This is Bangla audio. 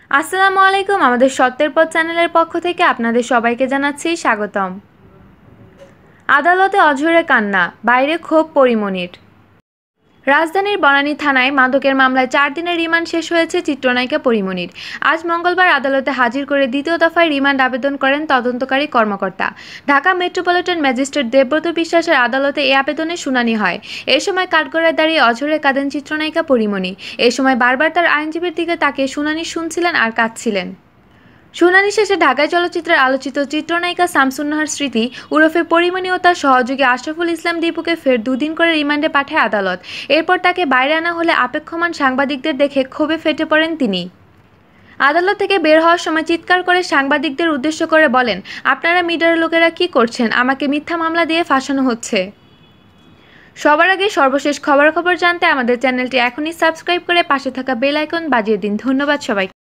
আসসালামু আলাইকুম। আমাদের সত্যের পথ চ্যানেলের পক্ষ থেকে আপনাদের সবাইকে জানাচ্ছি স্বাগতম। আদালতে অঝোরে কান্না, বাইরে ক্ষোভ পরিমণির। রাজধানীর বনানী থানায় মাদকের মামলায় 4 দিনের রিমান্ড শেষ হয়েছে চিত্রনায়িকা পরিমণির। আজ মঙ্গলবার আদালতে হাজির করে দ্বিতীয় দফায় রিমান্ড আবেদন করেন তদন্তকারী কর্মকর্তা। ঢাকা মেট্রোপলিটন ম্যাজিস্ট্রেট দেবব্রত বিশ্বাসের আদালতে এই আবেদনের শুনানি হয়। এ সময় কাঠগড়ায় দাঁড়িয়ে অঝোরে কাঁদেন চিত্রনায়িকা পরিমণি। এ সময় বারবার তার আইনজীবীর দিকে তাকিয়ে শুনানি শুনছিলেন আর কাঁদছিলেন। শুনানি শেষে ঢাকায় চলচ্চিত্রের আলোচিত চিত্রনায়িকা শামসুন্নাহার স্মৃতি ওরফে পরিমণি ও তার সহযোগী আশরাফুল ইসলাম দীপুকে ফের 2 দিন করে রিমান্ডে পাঠায় আদালত। এরপর তাকে বাইরে আনা হলে আপেক্ষমান সাংবাদিকদের দেখে ক্ষোভে ফেটে পড়েন তিনি। আদালত থেকে বের হওয়ার সময় চিৎকার করে সাংবাদিকদের উদ্দেশ্য করে বলেন, আপনারা মিডিয়ার লোকেরা কি করছেন? আমাকে মিথ্যা মামলা দিয়ে ফাঁসানো হচ্ছে। সবার আগে সর্বশেষ খবরাখবর জানতে আমাদের চ্যানেলটি এখনই সাবস্ক্রাইব করে পাশে থাকা বেল আইকন বাজিয়ে দিন। ধন্যবাদ সবাইকে।